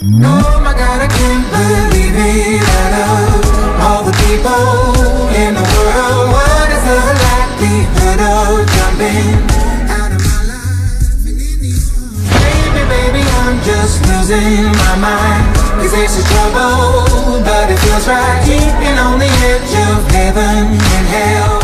Oh my God, I can't believe it. Out of all the people in the world, what is the likelihood of jumping out of my life and into yours? Baby, I'm just losing my mind. Cause this is trouble, but it feels right. Keeping on the edge of heaven and hell.